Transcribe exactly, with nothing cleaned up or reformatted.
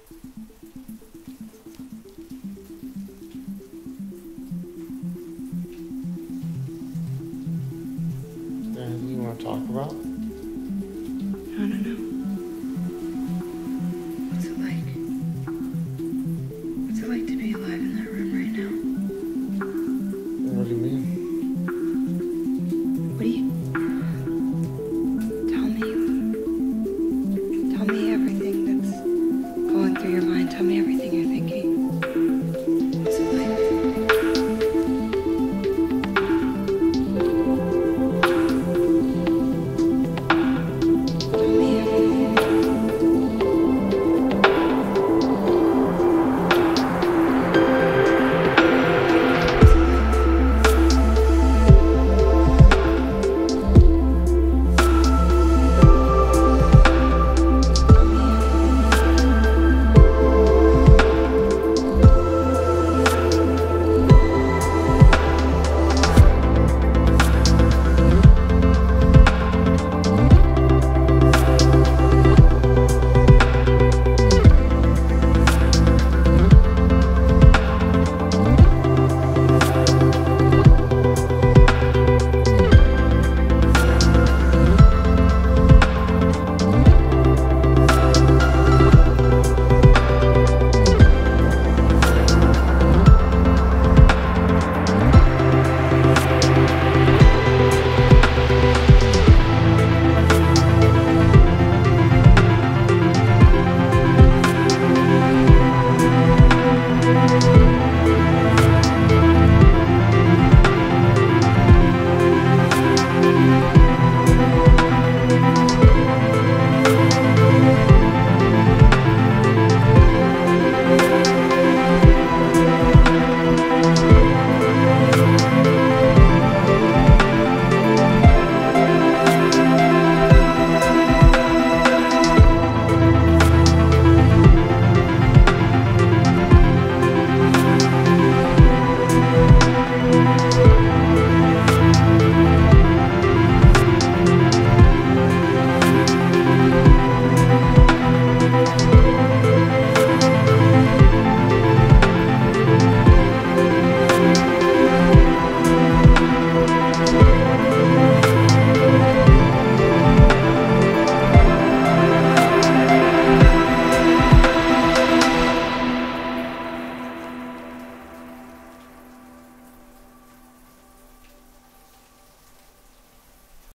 Anything you want to talk about? I don't know. What's it like? What's it like to be alive in that room right now? What do you mean? What do you... Tell me... Tell me everything that's going through your mind. Tell me everything you